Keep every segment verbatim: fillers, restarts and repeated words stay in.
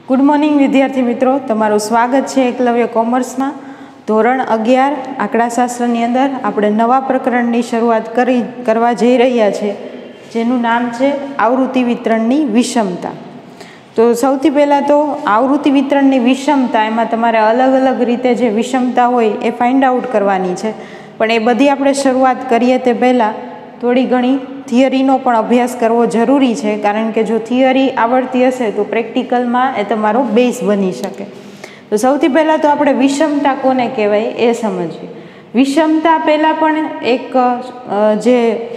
Good morning વિદ્યાર્થી મિત્રો, તમારું સ્વાગત છે એકલવ્ય કોમર્સમાં ધોરણ અગિયાર આંકડાશાસ્ત્રની અંદર. આપણે નવા પ્રકરણની શરૂઆત કરી કરવા જઈ રહ્યા છે, જેનું નામ છે આવૃત્તિ વિતરણની વિષમતા. તો સૌથી પહેલાં તો આવૃત્તિ વિતરણની વિષમતા, એમાં તમારે અલગ અલગ રીતે જે વિષમતા હોય એ ફાઇન્ડ આઉટ કરવાની છે. પણ એ બધી આપણે શરૂઆત કરીએ તે પહેલાં થોડી ઘણી થિયરીનો પણ અભ્યાસ કરવો જરૂરી છે, કારણ કે જો થિયરી આવડતી હશે તો પ્રેક્ટિકલમાં એ તમારો બેઝ બની શકે. તો સૌથી પહેલાં તો આપણે વિષમતા કોને કહેવાય એ સમજીએ. વિષમતા પહેલાં પણ એક જે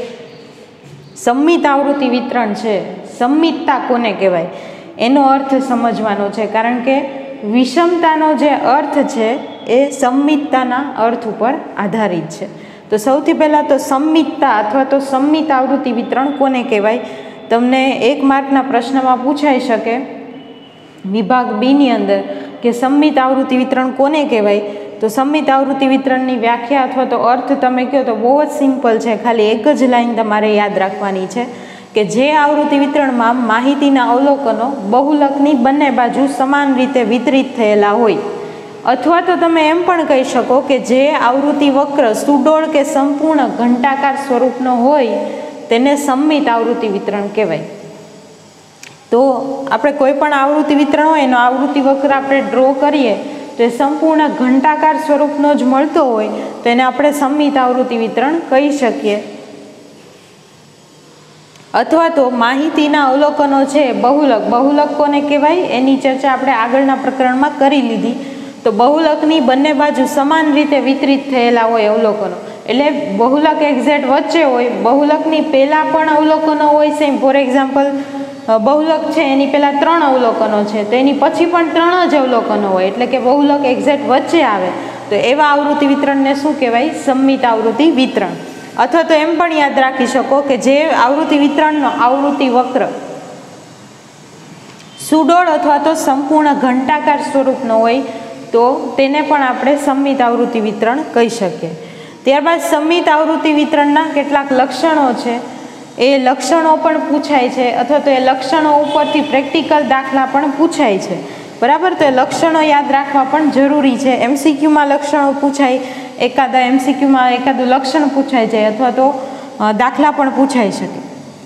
સંમિત આવૃત્તિ વિતરણ છે, સંમિતતા કોને કહેવાય એનો અર્થ સમજવાનો છે, કારણ કે વિષમતાનો જે અર્થ છે એ સંમિતતાના અર્થ ઉપર આધારિત છે. તો સૌથી પહેલાં તો સંમિતતા અથવા તો સંમિત આવૃત્તિ વિતરણ કોને કહેવાય, તમને એક માર્કના પ્રશ્નમાં પૂછાઈ શકે વિભાગ બીની અંદર કે સંમિત આવૃત્તિ વિતરણ કોને કહેવાય. તો સંમિત આવૃત્તિ વિતરણની વ્યાખ્યા અથવા તો અર્થ તમે કહો તો બહુ જ સિમ્પલ છે, ખાલી એક જ લાઈન તમારે યાદ રાખવાની છે કે જે આવૃત્તિ વિતરણમાં માહિતીના અવલોકનો બહુલકની બંને બાજુ સમાન રીતે વિતરિત થયેલા હોય, અથવા તો તમે એમ પણ કહી શકો કે જે આવૃત્તિ વક્ર સુડોળ કે સંપૂર્ણ ઘંટાકાર સ્વરૂપનો હોય તેને સંમિત આવૃત્તિ વિતરણ કહેવાય. તો આપણે કોઈ પણ આવૃત્તિ વિતરણ હોય એનો આવૃત્તિ વક્ર આપણે ડ્રો કરીએ તો એ સંપૂર્ણ ઘંટાકાર સ્વરૂપનો જ મળતો હોય તો એને આપણે સંમિત આવૃત્તિ વિતરણ કહી શકીએ. અથવા તો માહિતીના અવલોકનો છે બહુલક, બહુલક કોને કહેવાય એની ચર્ચા આપણે આગળના પ્રકરણમાં કરી લીધી. તો બહુલકની બંને બાજુ સમાન રીતે વિતરિત થયેલા હોય અવલોકનો, એટલે બહુલક એક્ઝેક્ટ વચ્ચે હોય, બહુલકની પહેલાં પણ અવલોકનો હોય સેમ. ફોર એક્ઝામ્પલ બહુલક છે એની પહેલાં ત્રણ અવલોકનો છે તો એની પછી પણ ત્રણ જ અવલોકનો હોય, એટલે કે બહુલક એક્ઝેક્ટ વચ્ચે આવે તો એવા આવૃત્તિ વિતરણને શું કહેવાય, સંમિત આવૃત્તિ વિતરણ. અથવા તો એમ પણ યાદ રાખી શકો કે જે આવૃત્તિ વિતરણનો આવૃત્તિ વક્ર સુડોળ અથવા તો સંપૂર્ણ ઘંટાકાર સ્વરૂપનો હોય તો તેને પણ આપણે સંમિત આવૃત્તિ વિતરણ કહી શકીએ. ત્યારબાદ સંમિત આવૃત્તિ વિતરણના કેટલાક લક્ષણો છે, એ લક્ષણો પણ પૂછાય છે, અથવા તો એ લક્ષણો ઉપરથી પ્રેક્ટિકલ દાખલા પણ પૂછાય છે. બરાબર, તો એ લક્ષણો યાદ રાખવા પણ જરૂરી છે. એમસીક્યુમાં લક્ષણો પૂછાય, એકાદા એમસીક્યુમાં એકાદું લક્ષણ પૂછાય જાય, અથવા તો દાખલા પણ પૂછાઈ શકે.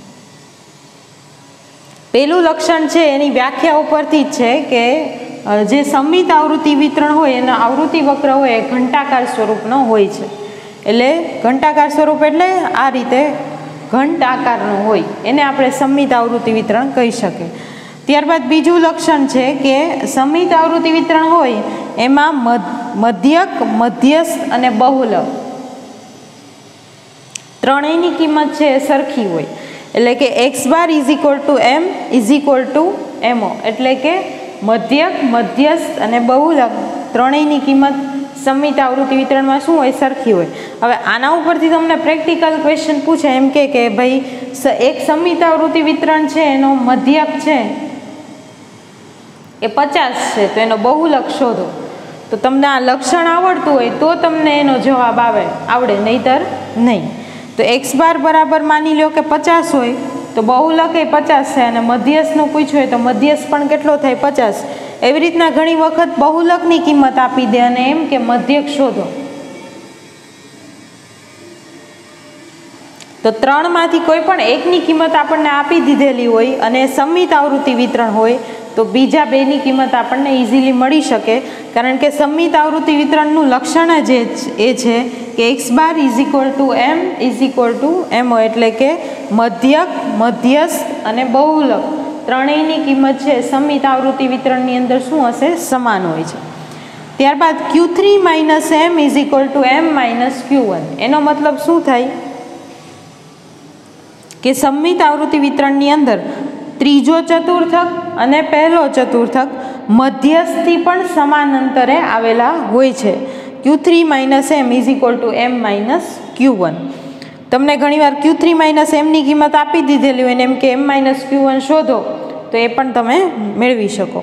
પહેલું લક્ષણ છે એની વ્યાખ્યા ઉપરથી જ છે કે જે સંમિત આવૃત્તિ વિતરણ હોય એનો આવૃત્તિ વક્ર હોય એ ઘંટાકાર સ્વરૂપનો હોય છે. એટલે ઘંટાકાર સ્વરૂપ એટલે આ રીતે ઘંટ આકારનો હોય, એને આપણે સંમિત આવૃત્તિ વિતરણ કહી શકીએ. ત્યારબાદ બીજું લક્ષણ છે કે સંમિત આવૃત્તિ વિતરણ હોય એમાં મધ્યક, મધ્યસ્થ અને બહુલક ત્રણેયની કિંમત છે એ સરખી હોય. એટલે કે X bar is equal to M is equal to M O, એટલે કે મધ્યક, મધ્યસ્થ અને બહુલક ત્રણેયની કિંમત સંમિત આવૃત્તિ વિતરણમાં શું હોય, સરખી હોય. હવે આના ઉપરથી તમને પ્રેક્ટિકલ ક્વેશ્ચન પૂછે એમ કે કે ભાઈ એક સંમિત આવૃત્તિ વિતરણ છે એનો મધ્યક છે એ પચાસ છે તો એનો બહુલક શોધો. તો તમને આ લક્ષણ આવડતું હોય તો તમને એનો જવાબ આવે, આવડે નહીતર નહીં. તો એક્સ બાર બરાબર માની લો કે પચાસ હોય તો બહુલક એ પચાસ છે, અને મધ્યસ્થનું પૂછ્યું હોય તો મધ્યસ્થ પણ કેટલો થાય, પચાસ. એવી રીતના ઘણી વખત બહુલકની કિંમત આપી દે અને એમ કે મધ્યક શોધો. તો ત્રણમાંથી કોઈ પણ એકની કિંમત આપણને આપી દીધેલી હોય અને સંમિત આવૃત્તિ વિતરણ હોય તો બીજા બેની કિંમત આપણને ઇઝીલી મળી શકે, કારણ કે સંમિત આવૃત્તિ વિતરણનું લક્ષણ જ એ છે કે X bar is equal to M is equal to M O, એટલે કે મધ્યક, મધ્યસ્થ અને બહુલક ત્રણેયની કિંમત છે સંમિત આવૃત્તિ વિતરણની અંદર શું હશે, સમાન હોય છે. ત્યારબાદ Q three minus M is equal to M minus Q one, એનો મતલબ શું થાય કે સંમિત આવૃત્તિ વિતરણની અંદર ત્રીજો ચતુર્થક અને પહેલો ચતુર્થક મધ્યસ્થથી પણ સમાન અંતરે આવેલા હોય છે. Q three minus M is equal to M minus Q one. તમને ઘણીવાર ક્યુ થ્રી માઇનસ એમની કિંમત આપી દીધેલી હોય ને એમ કે એમ માઇનસ ક્યુ વન શોધો તો એ પણ તમે મેળવી શકો.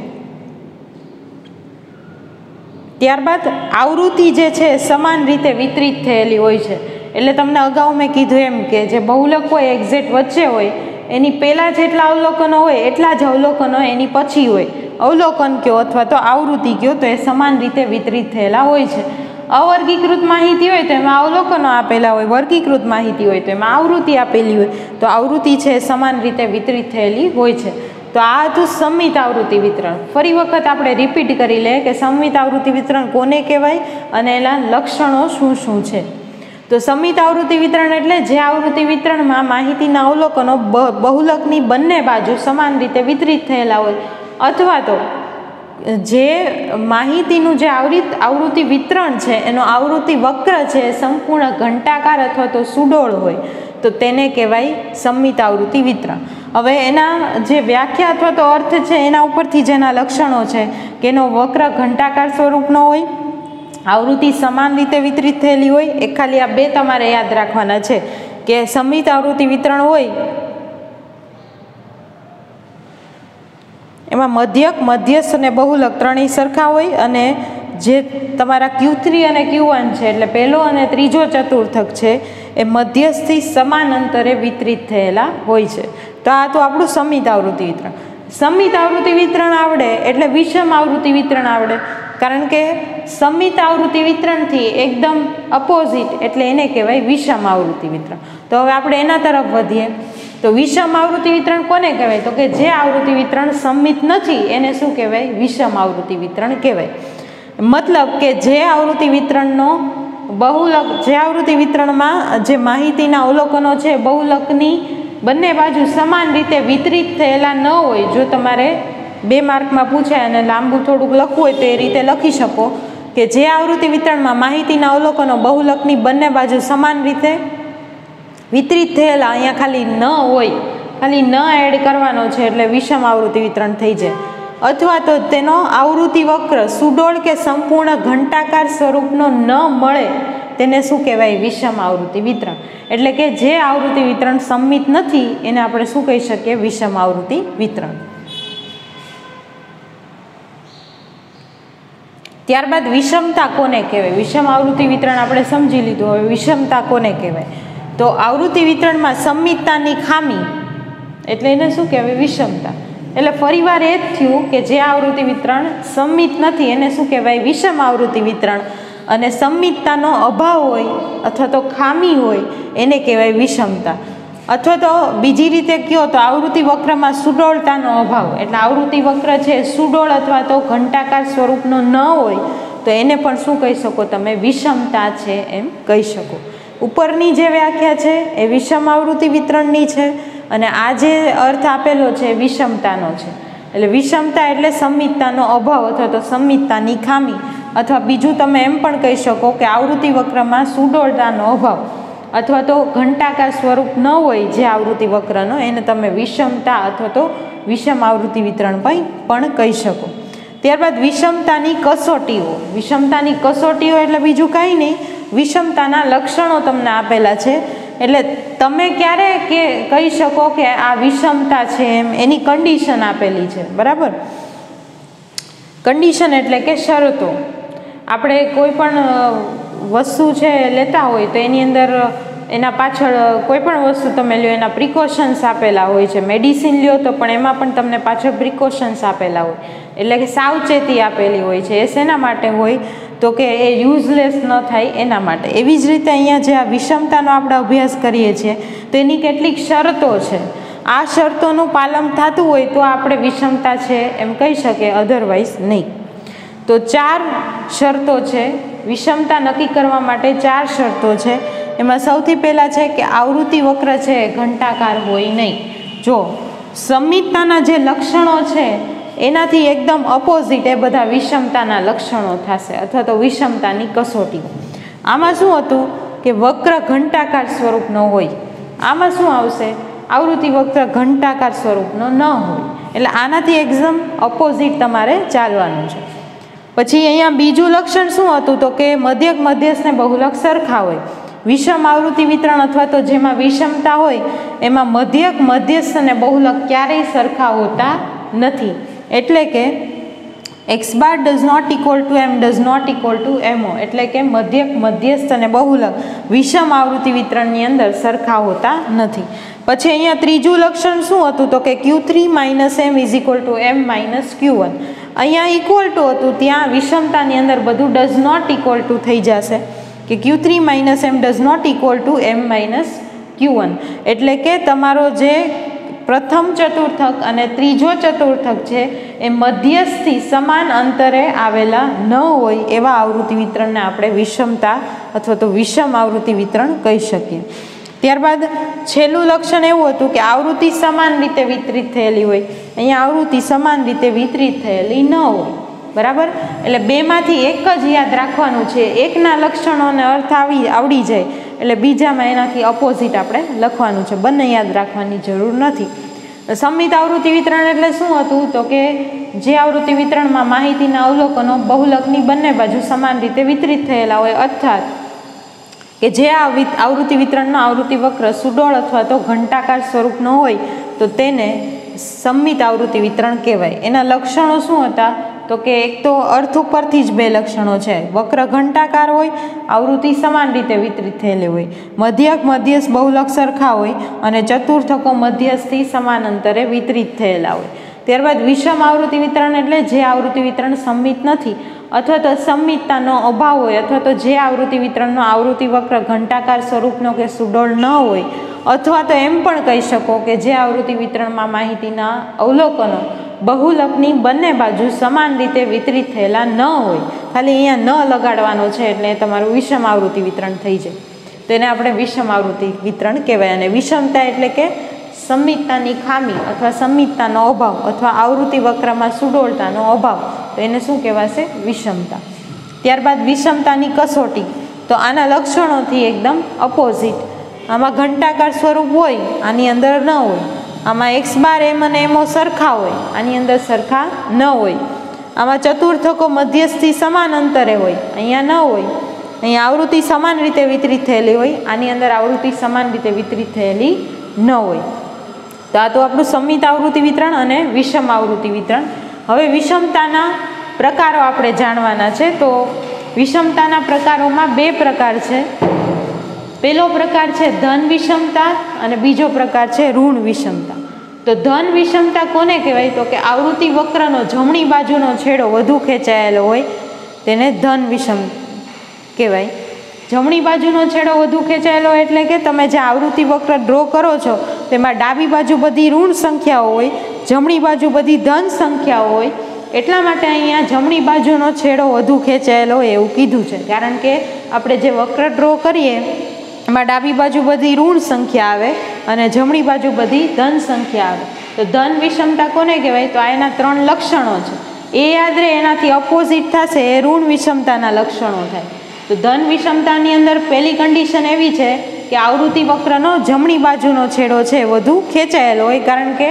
ત્યારબાદ આવૃત્તિ જે છે સમાન રીતે વિતરિત થયેલી હોય છે, એટલે તમને અગાઉ મેં કીધું એમ કે જે બહુલક હોય એક્ઝેક્ટ વચ્ચે હોય એની પહેલાં જેટલા અવલોકનો હોય એટલા જ અવલોકનો એની પછી હોય, અવલોકન કયો અથવા તો આવૃત્તિ કયો તો એ સમાન રીતે વિતરિત થયેલા હોય છે. અવર્ગીકૃત માહિતી હોય તો એમાં અવલોકનો આપેલા હોય, વર્ગીકૃત માહિતી હોય તો એમાં આવૃત્તિ આપેલી હોય. તો આવૃત્તિ છે એ સમાન રીતે વિતરિત થયેલી હોય છે. તો આ હતું સંમિત આવૃત્તિ વિતરણ. ફરી વખત આપણે રિપીટ કરી લઈએ કે સંમિત આવૃત્તિ વિતરણ કોને કહેવાય અને એના લક્ષણો શું શું છે. તો સંમિત આવૃત્તિ વિતરણ એટલે જે આવૃત્તિ વિતરણમાં માહિતીના અવલોકનો બહુલકની બંને બાજુ સમાન રીતે વિતરિત થયેલા હોય, અથવા તો જે માહિતીનું જે આવૃત્તિ આવૃત્તિ વિતરણ છે એનો આવૃત્તિ વક્ર છે સંપૂર્ણ ઘંટાકાર અથવા તો સુડોળ હોય તો તેને કહેવાય સંમિત આવૃત્તિ વિતરણ. હવે એના જે વ્યાખ્યા અથવા તો અર્થ છે એના ઉપરથી જેના લક્ષણો છે કે એનો વક્ર ઘંટાકાર સ્વરૂપનો હોય, આવૃત્તિ સમાન રીતે વિતરિત થયેલી હોય. એ ખાલી આ બે તમારે યાદ રાખવાના છે કે સંમિત આવૃત્તિ વિતરણ હોય એમાં મધ્યક, મધ્યસ્થ અને બહુલક ત્રણેય સરખા હોય, અને જે તમારા ક્યુ થ્રી અને ક્યુ વન છે એટલે પહેલો અને ત્રીજો ચતુર્થક છે એ મધ્યસ્થથી સમાન અંતરે વિતરિત થયેલા હોય છે. તો આ તો આપણું સંમિત આવૃત્તિ વિતરણ. સંમિત આવૃત્તિ વિતરણ આવડે એટલે વિષમ આવૃત્તિ વિતરણ આવડે, કારણ કે સંમિત આવૃત્તિ વિતરણથી એકદમ અપોઝિટ એટલે એને કહેવાય વિષમ આવૃત્તિ વિતરણ. તો હવે આપણે એના તરફ વધીએ. તો વિષમ આવૃત્તિ વિતરણ કોને કહેવાય? તો કે જે આવૃત્તિ વિતરણ સંમિત નથી એને શું કહેવાય? વિષમ આવૃત્તિ વિતરણ કહેવાય. મતલબ કે જે આવૃત્તિ વિતરણનો બહુલક, જે આવૃત્તિ વિતરણમાં જે માહિતીના અવલોકનો છે બહુલકની બંને બાજુ સમાન રીતે વિતરિત થયેલા ન હોય. જો તમારે બે માર્કમાં પૂછાય અને લાંબુ થોડુંક લખવું હોય તો એ રીતે લખી શકો કે જે આવૃત્તિ વિતરણમાં માહિતીના અવલોકનો બહુલકની બંને બાજુ સમાન રીતે વિતરિત થયેલા અહીંયા ખાલી ન હોય, ખાલી ન એડ કરવાનો છે એટલે વિષમ આવૃત્તિ વિતરણ થઈ જાય. અથવા તો તેનો આવૃત્તિ વક્ર સુડોળ કે સંપૂર્ણ ઘંટાકાર સ્વરૂપનો ન મળે તેને શું કહેવાય? વિષમ આવૃત્તિ વિતરણ. એટલે કે જે આવૃત્તિ વિતરણ સંમિત નથી એને આપણે શું કહી શકીએ? વિષમ આવૃત્તિ વિતરણ. ત્યારબાદ વિષમતા કોને કહેવાય? વિષમ આવૃત્તિ વિતરણ આપણે સમજી લીધું, હવે વિષમતા કોને કહેવાય? તો આવૃત્તિ વિતરણમાં સંમિતતાની ખામી એટલે એને શું કહેવાય? વિષમતા. એટલે ફરીવાર એ જ થયું કે જે આવૃત્તિ વિતરણ સંમિત નથી એને શું કહેવાય? વિષમ આવૃત્તિ વિતરણ. અને સંમિતતાનો અભાવ હોય અથવા તો ખામી હોય એને કહેવાય વિષમતા. અથવા તો બીજી રીતે કહો તો આવૃત્તિ વક્રમાં સુડોળતાનો અભાવ, એટલે આવૃત્તિ વક્ર છે સુડોળ અથવા તો ઘંટાકાર સ્વરૂપનો ન હોય તો એને પણ શું કહી શકો તમે? વિષમતા છે એમ કહી શકો. ઉપરની જે વ્યાખ્યા છે એ વિષમ આવૃત્તિ વિતરણની છે અને આ જે અર્થ આપેલો છે એ વિષમતાનો છે. એટલે વિષમતા એટલે સંમિતતાનો અભાવ અથવા તો સંમિતતાની ખામી, અથવા બીજું તમે એમ પણ કહી શકો કે આવૃત્તિ વક્રમાં સુડોળતાનો અભાવ અથવા તો ઘંટાકાર સ્વરૂપ ન હોય જે આવૃત્તિ વક્રનો એને તમે વિષમતા અથવા તો વિષમ આવૃત્તિ વિતરણ પણ કહી શકો. ત્યારબાદ વિષમતાની કસોટીઓ. વિષમતાની કસોટીઓ એટલે બીજું કાંઈ નહીં, વિષમતાના લક્ષણો તમને આપેલા છે. એટલે તમે ક્યારે કે કહી શકો કે આ વિષમતા છે એમ એની કન્ડિશન આપેલી છે, બરાબર? કન્ડિશન એટલે કે શરતો. આપણે કોઈ પણ વસ્તુ છે લેતા હોય તો એની અંદર એના પાછળ કોઈ પણ વસ્તુ તમે લ્યો એના પ્રિકોશન્સ આપેલા હોય છે. મેડિસિન લ્યો તો પણ એમાં પણ તમને પાછળ પ્રિકોશન્સ આપેલા હોય, એટલે કે સાવચેતી આપેલી હોય છે. એ શેના માટે હોય? તો કે એ યુઝલેસ ન થાય એના માટે. એવી જ રીતે અહીંયા જે આ વિષમતાનો આપણે અભ્યાસ કરીએ છીએ તો એની કેટલીક શરતો છે. આ શરતોનું પાલન થતું હોય તો આપણે વિષમતા છે એમ કહી શકીએ, અધરવાઇઝ નહીં. તો ચાર શરતો છે વિષમતા નક્કી કરવા માટે. ચાર શરતો છે. એમાં સૌથી પહેલાં છે કે આવૃત્તિ વક્ર છે એ ઘંટાકાર હોય નહીં. જો સંમિતતાના જે લક્ષણો છે એનાથી એકદમ અપોઝિટ એ બધા વિષમતાના લક્ષણો થશે અથવા તો વિષમતાની કસોટી. આમાં શું હતું કે વક્ર ઘંટાકાર સ્વરૂપનો હોય. આમાં શું આવશે? આવૃત્તિ વક્ર ઘંટાકાર સ્વરૂપનો ન હોય. એટલે આનાથી એકદમ અપોઝિટ તમારે ચાલવાનું છે. પછી અહીંયા બીજું લક્ષણ શું હતું? તો કે મધ્યક, મધ્યસ્થ ને બહુલક સરખા હોય. વિષમ આવૃત્તિ વિતરણ અથવા તો જેમાં વિષમતા હોય એમાં મધ્યક, મધ્યસ્થ અને બહુલક ક્યારેય સરખા હોતા નથી. એટલે કે X bar does not equal to M does not equal to M O. એટલે કે મધ્યક, મધ્યસ્થ અને બહુલક વિષમ આવૃત્તિ વિતરણની અંદર સરખા હોતા નથી. પછી અહીંયા ત્રીજું લક્ષણ શું હતું તો કે Q three minus M is equal to M minus Q one. અહીંયા ઇક્વલ ટુ હતું, ત્યાં વિષમતાની અંદર બધું ડઝ નોટ ઇક્વલ ટુ થઈ જશે કે Q three minus M does not equal to M minus Q one. એટલે કે તમારો જે પ્રથમ ચતુર્થક અને ત્રીજો ચતુર્થક છે એ મધ્યસ્થથી સમાન અંતરે આવેલા ન હોય એવા આવૃત્તિ વિતરણને આપણે વિષમતા અથવા તો વિષમ આવૃત્તિ વિતરણ કહી શકીએ. ત્યારબાદ છેલ્લું લક્ષણ એવું હતું કે આવૃત્તિ સમાન રીતે વિતરિત થયેલી હોય. અહીંયા આવૃત્તિ સમાન રીતે વિતરિત થયેલી ન હોય. બરાબર, એટલે બેમાંથી એક જ યાદ રાખવાનું છે. એકના લક્ષણોને અર્થ આવી આવડી જાય એટલે બીજામાં એનાથી અપોઝિટ આપણે લખવાનું છે, બંને યાદ રાખવાની જરૂર નથી. સંમિત આવૃત્તિ વિતરણ એટલે શું હતું તો કે જે આવૃત્તિ વિતરણમાં માહિતીના અવલોકનો બહુલકની બંને બાજુ સમાન રીતે વિતરિત થયેલા હોય, અર્થાત કે જે આ આવૃત્તિ વિતરણનો આવૃત્તિ વક્ર સુડોળ અથવા તો ઘંટાકાર સ્વરૂપનો હોય તો તેને સંમિત આવૃત્તિ વિતરણ કહેવાય. એના લક્ષણો શું હતા તો કે એક તો અર્થ ઉપરથી જ બે લક્ષણો છે. વક્ર ઘંટાકાર હોય, આવૃત્તિ સમાન રીતે વિતરિત થયેલી હોય, મધ્યક મધ્યસ્થ બહુલક સરખા હોય અને ચતુર્થકો મધ્યસ્થથી સમાન અંતરે વિતરિત થયેલા હોય. ત્યારબાદ વિષમ આવૃત્તિ વિતરણ એટલે જે આવૃત્તિ વિતરણ સંમિત નથી અથવા તો સંમિતતાનો અભાવ હોય અથવા તો જે આવૃત્તિ વિતરણનો આવૃત્તિ વક્ર ઘંટાકાર સ્વરૂપનો કે સુડોળ ન હોય, અથવા તો એમ પણ કહી શકો કે જે આવૃત્તિ વિતરણમાં માહિતીના અવલોકનો બહુલકની બંને બાજુ સમાન રીતે વિતરિત થયેલા ન હોય. ખાલી અહીંયા ન લગાડવાનો છે એટલે તમારું વિષમ આવૃત્તિ વિતરણ થઈ જાય, તેને આપણે વિષમ આવૃત્તિ વિતરણ કહેવાય. અને વિષમતા એટલે કે સંમિતતાની ખામી અથવા સંમિતતાનો અભાવ અથવા આવૃત્તિ વક્રમાં સુડોળતાનો અભાવ, તો એને શું કહેવાશે? વિષમતા. ત્યારબાદ વિષમતાની કસોટી, તો આના લક્ષણોથી એકદમ અપોઝિટ. આમાં ઘંટાકાર સ્વરૂપ હોય, આની અંદર ન હોય. આમાં એક્સ બાર એમ અને એમો સરખા હોય, આની અંદર સરખા ન હોય. આમાં ચતુર્થકો મધ્યસ્થથી સમાન અંતરે હોય, અહીંયા ન હોય. અહીંયા આવૃત્તિ સમાન રીતે વિતરિત થયેલી હોય, આની અંદર આવૃત્તિ સમાન રીતે વિતરિત થયેલી ન હોય. તો આ તો આપણું સંમિત આવૃત્તિ વિતરણ અને વિષમ આવૃત્તિ વિતરણ. હવે વિષમતાના પ્રકારો આપણે જાણવાના છે. તો વિષમતાના પ્રકારોમાં બે પ્રકાર છે. પહેલો પ્રકાર છે ધન વિષમતા અને બીજો પ્રકાર છે ઋણ વિષમતા. તો ધન વિષમતા કોને કહેવાય તો કે આવૃત્તિ વક્રનો જમણી બાજુનો છેડો વધુ ખેંચાયેલો હોય તેને ધન વિષમ કહેવાય. જમણી બાજુનો છેડો વધુ ખેંચાયેલો એટલે કે તમે જે આવૃત્તિ વક્ર ડ્રો કરો છો તેમાં ડાબી બાજુ બધી ઋણ સંખ્યાઓ હોય, જમણી બાજુ બધી ધન સંખ્યાઓ હોય. એટલા માટે અહીંયા જમણી બાજુનો છેડો વધુ ખેંચાયેલો હોય એવું કીધું છે. કારણ કે આપણે જે વક્ર ડ્રો કરીએ એમાં ડાબી બાજુ બધી ઋણ સંખ્યા આવે અને જમણી બાજુ બધી ધન સંખ્યા આવે. તો ધન વિષમતા કોને કહેવાય તો આ એના ત્રણ લક્ષણો છે. એ યાદ રહે, એનાથી અપોઝિટ થશે એ ઋણ વિષમતાના લક્ષણો થાય. તો ધન વિષમતાની અંદર પહેલી કન્ડિશન એવી છે કે આવૃત્તિ વક્રનો જમણી બાજુનો છેડો છે વધુ ખેંચાયેલો હોય. કારણ કે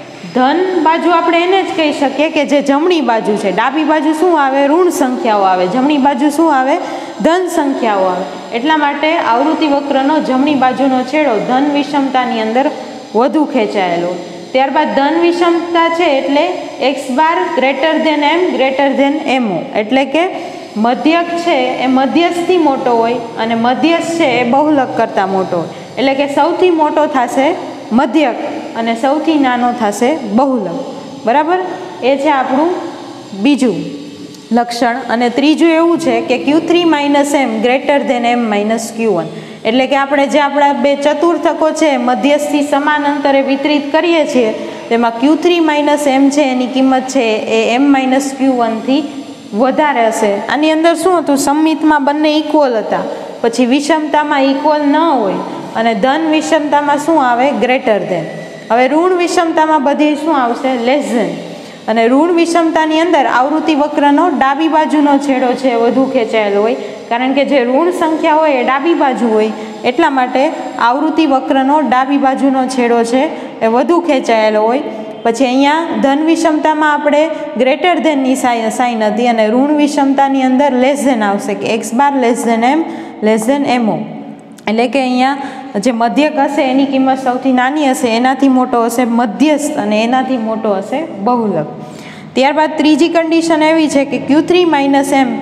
ધન બાજુ આપણે એને જ કહી શકીએ કે જે જમણી બાજુ છે. ડાબી બાજુ શું આવે? ઋણ સંખ્યાઓ આવે. જમણી બાજુ શું આવે? ધન સંખ્યાઓ આવે. એટલા માટે આવૃત્તિ વક્રનો જમણી બાજુનો છેડો ધન વિષમતાની અંદર વધુ ખેંચાયેલો. ત્યારબાદ ધન વિષમતા છે એટલે X bar greater than M greater than MO, એટલે કે મધ્યક છે એ મધ્યસ્થથી મોટો હોય અને મધ્યસ્થ છે એ બહુલક કરતાં મોટો હોય. એટલે કે સૌથી મોટો થશે મધ્યક અને સૌથી નાનો થશે બહુલક. બરાબર, એ છે આપણું બીજું લક્ષણ. અને ત્રીજું એવું છે કે Q three minus M greater than M minus Q one, એટલે કે આપણે જે આપણા બે ચતુર્થકો છે મધ્યસ્થથી સમાન અંતરે વિતરિત કરીએ છીએ તેમાં ક્યુ થ્રી માઇનસ એમ છે એની કિંમત છે એ એમ માઇનસ ક્યુ વનથી વધારે હશે. આની અંદર શું હતું? સંમિતમાં બંને ઇક્વલ હતા, પછી વિષમતામાં ઇક્વલ ન હોય અને ધન વિષમતામાં શું આવે? Greater than. હવે ઋણ વિષમતામાં બધી શું આવશે? Less than. અને ઋણ વિષમતાની અંદર આવૃત્તિ વક્રનો ડાબી બાજુનો છેડો છે વધુ ખેંચાયેલો હોય. કારણ કે જે ઋણ સંખ્યા હોય એ ડાબી બાજુ હોય, એટલા માટે આવૃત્તિ વક્રનો ડાબી બાજુનો છેડો છે એ વધુ ખેંચાયેલો હોય. પછી અહીંયા ધન વિષમતામાં આપણે ગ્રેટર ધેનની સાઇન હતી અને ઋણ વિષમતાની અંદર લેસ ધેન આવશે કે X bar less than M less than MO. એટલે કે અહીંયા જે મધ્યક હશે એની કિંમત સૌથી નાની હશે, એનાથી મોટો હશે મધ્યસ્થ અને એનાથી મોટો હશે બહુલક. ત્યારબાદ ત્રીજી કન્ડિશન એવી છે કે Q three minus M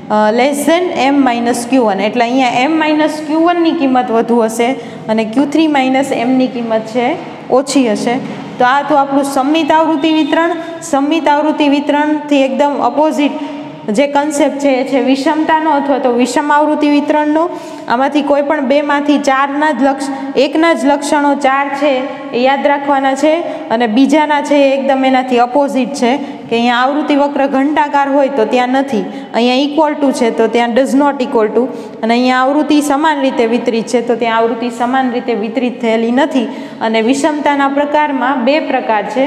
less than M minus Q one, એટલે અહીંયા એમ માઇનસ ક્યુ વનની કિંમત વધુ હશે અને ક્યુ થ્રી માઇનસ એમની કિંમત છે ઓછી હશે. તો આ તો આપણું સમમિત આવૃત્તિ વિતરણ. સમમિત આવૃત્તિ વિતરણથી એકદમ અપોઝિટ જે કન્સેપ્ટ છે એ છે વિષમતાનો અથવા તો વિષમ આવૃત્તિ વિતરણનો. આમાંથી કોઈ પણ બેમાંથી ચારના જ લક્ષ એકના જ લક્ષણો ચાર છે એ યાદ રાખવાના છે અને બીજાના છે એ એકદમ એનાથી અપોઝિટ છે કે અહીંયા આવૃત્તિ વક્ર ઘંટાકાર હોય તો ત્યાં નથી, અહીંયા ઇક્વલ ટુ છે તો ત્યાં ડઝ નોટ ઇક્વલ ટુ, અને અહીંયા આવૃત્તિ સમાન રીતે વિતરિત છે તો ત્યાં આવૃત્તિ સમાન રીતે વિતરિત થયેલી નથી. અને વિષમતાના પ્રકારમાં બે પ્રકાર છે,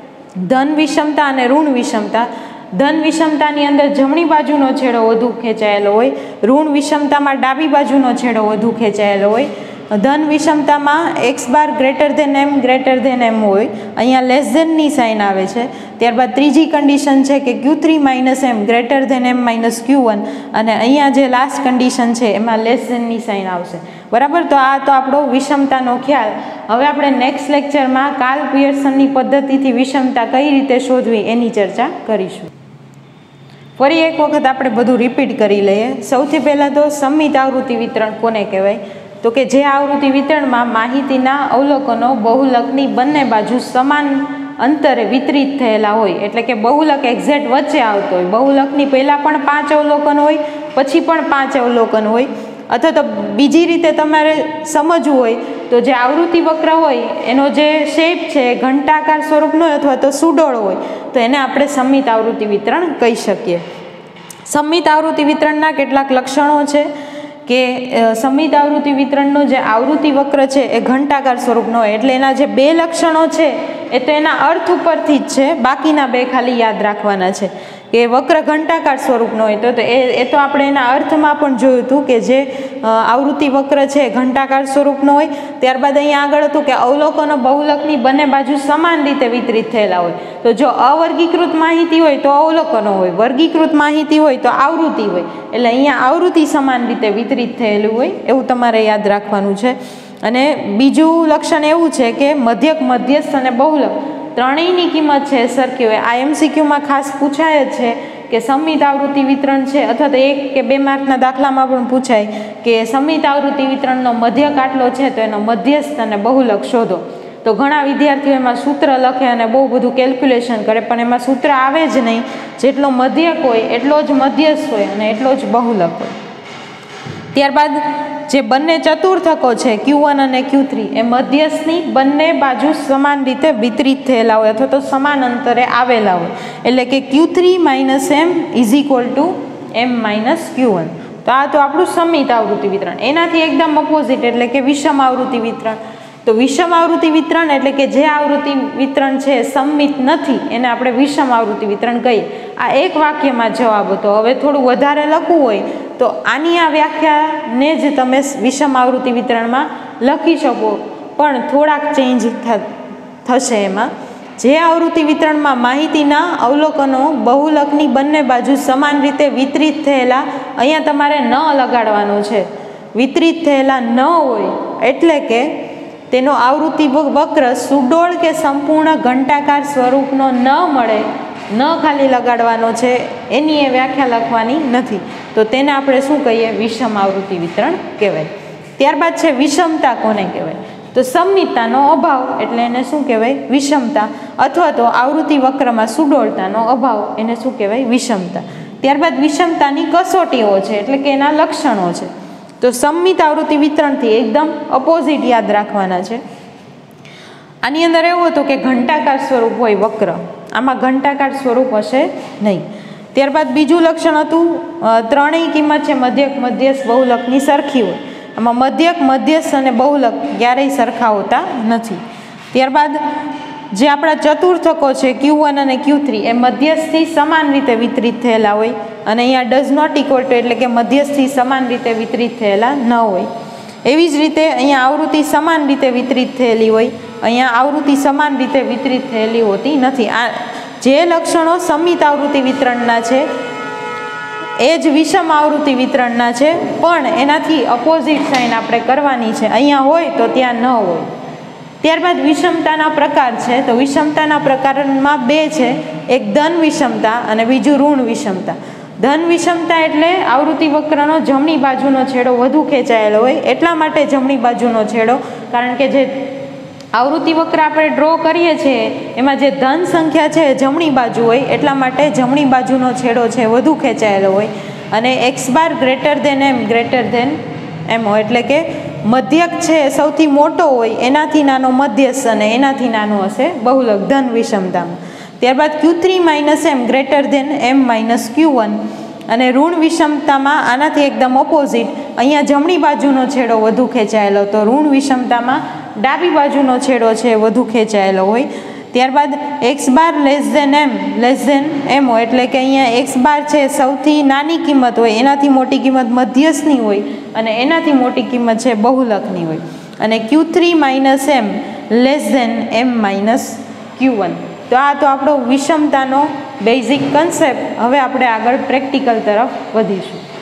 ધન વિષમતા અને ઋણ વિષમતા. ધન વિષમતાની અંદર જમણી બાજુનો છેડો વધુ ખેંચાયેલો હોય, ઋણ વિષમતામાં ડાબી બાજુનો છેડો વધુ ખેંચાયેલો હોય. ધન વિષમતામાં X bar greater than M greater than M હોય, અહીંયા લેસ ધેનની સાઇન આવે છે. ત્યારબાદ ત્રીજી કન્ડિશન છે કે Q three minus M greater than M minus Q one, અને અહીંયા જે લાસ્ટ કન્ડિશન છે એમાં લેસ ધેનની સાઇન આવશે. બરાબર, તો આ તો આપણો વિષમતાનો ખ્યાલ. હવે આપણે નેક્સ્ટ લેક્ચરમાં કાર્લ પિયર્સનની પદ્ધતિથી વિષમતા કઈ રીતે શોધવી એની ચર્ચા કરીશું. ફરી એક વખત આપણે બધું રિપીટ કરી લઈએ. સૌથી પહેલાં તો સમમિત આવૃત્તિ વિતરણ કોને કહેવાય? તો કે જે આવૃત્તિ વિતરણમાં માહિતીના અવલોકનો બહુલકની બંને બાજુ સમાન અંતરે વિતરિત થયેલા હોય, એટલે કે બહુલક એક્ઝેક્ટ વચ્ચે આવતો હોય. બહુલકની પહેલાં પણ પાંચ અવલોકન હોય, પછી પણ પાંચ અવલોકન હોય. અથવા તો બીજી રીતે તમારે સમજવું હોય તો જે આવૃત્તિ વક્ર હોય એનો જે શેપ છે એ ઘંટાકાર સ્વરૂપનો હોય અથવા તો સુડોળ હોય, તો એને આપણે સમમિત આવૃત્તિ વિતરણ કહી શકીએ. સમમિત આવૃત્તિ વિતરણના કેટલાક લક્ષણો છે કે સમમિત આવૃત્તિ વિતરણનો જે આવૃત્તિ વક્ર છે એ ઘંટાકાર સ્વરૂપનો હોય, એટલે એના જે બે લક્ષણો છે એ તો એના અર્થ ઉપરથી જ છે, બાકીના બે ખાલી યાદ રાખવાના છે. કે વક્ર ઘંટાકાર સ્વરૂપનો હોય તો એ એ તો આપણે એના અર્થમાં પણ જોયું હતું કે જે આવૃત્તિ વક્ર છે ઘંટાકાર સ્વરૂપનો હોય. ત્યારબાદ અહીંયા આગળ હતું કે અવલોકનો બહુલકની બંને બાજુ સમાન રીતે વિતરિત થયેલા હોય. તો જો અવર્ગીકૃત માહિતી હોય તો અવલોકનો હોય, વર્ગીકૃત માહિતી હોય તો આવૃત્તિ હોય, એટલે અહીંયા આવૃત્તિ સમાન રીતે વિતરિત થયેલું હોય એવું તમારે યાદ રાખવાનું છે. અને બીજું લક્ષણ એવું છે કે મધ્યક, મધ્યસ્થ અને બહુલક ત્રણેયની કિંમત છે સરખી હોય. આ એમસીક્યુમાં ખાસ પૂછાય જ છે કે સમમિત આવૃત્તિ વિતરણ છે, અથવા તો એક કે બે માર્કના દાખલામાં પણ પૂછાય કે સમમિત આવૃત્તિ વિતરણનો મધ્યક આટલો છે તો એનો મધ્યસ્થ અને બહુલક શોધો. તો ઘણા વિદ્યાર્થીઓ એમાં સૂત્ર લખે અને બહુ બધું કેલ્ક્યુલેશન કરે, પણ એમાં સૂત્ર આવે જ નહીં. જેટલો મધ્યક હોય એટલો જ મધ્યસ્થ હોય અને એટલો જ બહુલક હોય. ત્યારબાદ જે બંને ચતુર્થકો છે ક્યુ વન અને ક્યુ થ્રી એ મધ્યસ્થની બંને બાજુ સમાન રીતે વિતરિત થયેલા હોય અથવા તો સમાન અંતરે આવેલા હોય, એટલે કે Q three minus M is equal to M minus Q one. તો આ તો આપણું સમમિત આવૃત્તિ વિતરણ. એનાથી એકદમ અપોઝિટ એટલે કે વિષમ આવૃત્તિ વિતરણ. તો વિષમ આવૃત્તિ વિતરણ એટલે કે જે આવૃત્તિ વિતરણ છે સમમિત નથી એને આપણે વિષમ આવૃત્તિ વિતરણ કહીએ. આ એક વાક્યમાં જવાબ હતો. હવે થોડું વધારે લખવું હોય તો આની આ વ્યાખ્યાને જ તમે વિષમ આવૃત્તિ વિતરણમાં લખી શકો, પણ થોડાક ચેન્જ થશે એમાં. જે આવૃત્તિ વિતરણમાં માહિતીના અવલોકનો બહુલકની બંને બાજુ સમાન રીતે વિતરિત થયેલા, અહીંયા તમારે ન લગાડવાનો છે, વિતરિત થયેલા ન હોય, એટલે કે તેનો આવૃત્તિ વક્ર સુડોળ કે સંપૂર્ણ ઘંટાકાર સ્વરૂપનો ન મળે, ન ખાલી લગાડવાનો છે, એની એ વ્યાખ્યા લખવાની નથી. તો તેને આપણે શું કહીએ? વિષમ આવૃત્તિ વિતરણ કહેવાય. ત્યારબાદ છે વિષમતા કોને કહેવાય? તો સમમિતતાનો અભાવ એટલે એને શું કહેવાય? વિષમતા. અથવા તો આવૃત્તિ વક્રમાં સુડોળતાનો અભાવ એને શું કહેવાય? વિષમતા. ત્યારબાદ વિષમતાની કસોટીઓ છે એટલે કે એના લક્ષણો છે. તો સમમિત આવૃત્તિ વિતરણથી એકદમ અપોઝિટ યાદ રાખવાના છે. આની અંદર એવું હતું કે ઘંટાકાર સ્વરૂપ હોય વક્ર, આમાં ઘંટાકાર સ્વરૂપ હશે નહીં. ત્યારબાદ બીજું લક્ષણ હતું ત્રણેય કિંમત છે મધ્યક, મધ્યસ્થ, બહુલકની સરખી હોય. આમાં મધ્યક, મધ્યસ્થ અને બહુલક ક્યારેય સરખા હોતા નથી. ત્યારબાદ જે આપણા ચતુર્થકો છે ક્યુ વન અને ક્યુ થ્રી એ મધ્યસ્થથી સમાન રીતે વિતરિત થયેલા હોય, અને અહીંયા ડઝ નોટ ઇક્વલ ટુ એટલે કે મધ્યસ્થથી સમાન રીતે વિતરિત થયેલા ન હોય. એવી જ રીતે અહીંયા આવૃત્તિ સમાન રીતે વિતરિત થયેલી હોય, અહીંયા આવૃત્તિ સમાન રીતે વિતરિત થયેલી હોતી નથી. આ જે લક્ષણો સમમિત આવૃત્તિ વિતરણના છે એ જ વિષમ આવૃત્તિ વિતરણના છે, પણ એનાથી અપોઝિટ સાઇન આપણે કરવાની છે. અહીંયા હોય તો ત્યાં ન હોય. ત્યારબાદ વિષમતાના પ્રકાર છે. તો વિષમતાના પ્રકારમાં બે છે, એક ધન વિષમતા અને બીજું ઋણ વિષમતા. ધન વિષમતા એટલે આવૃત્તિ વક્રનો જમણી બાજુનો છેડો વધુ ખેંચાયેલો હોય, એટલા માટે જમણી બાજુનો છેડો, કારણ કે જે આવૃત્તિ વક્ર આપણે ડ્રો કરીએ છીએ એમાં જે ધન સંખ્યા છે જમણી બાજુ હોય, એટલા માટે જમણી બાજુનો છેડો છે વધુ ખેંચાયેલો હોય. અને X bar greater than M greater than M હોય, એટલે કે મધ્યક છે સૌથી મોટો હોય એનાથી નાનો મધ્યસ્થ અને એનાથી નાનો હશે બહુલક ધન વિષમતામાં. ત્યારબાદ Q three minus M greater than M minus Q one, અને ઋણ વિષમતામાં આનાથી એકદમ ઓપોઝિટ, અહીંયા જમણી બાજુનો છેડો વધુ ખેંચાયેલો, તો ઋણ વિષમતામાં ડાબી બાજુનો છેડો છે વધુ ખેંચાયેલો હોય. ત્યારબાદ X bar less than M less than M હોય, એટલે કે અહીંયા એક્સ બાર છે સૌથી નાની કિંમત હોય, એનાથી મોટી કિંમત મધ્યસ્થની હોય અને એનાથી મોટી કિંમત છે બહુલકની હોય. અને Q three minus M less than M minus Q one. તો આ તો આપણો વિષમતાનો બેઝિક કન્સેપ્ટ. હવે આપણે આગળ પ્રેક્ટિકલ તરફ વધીશું.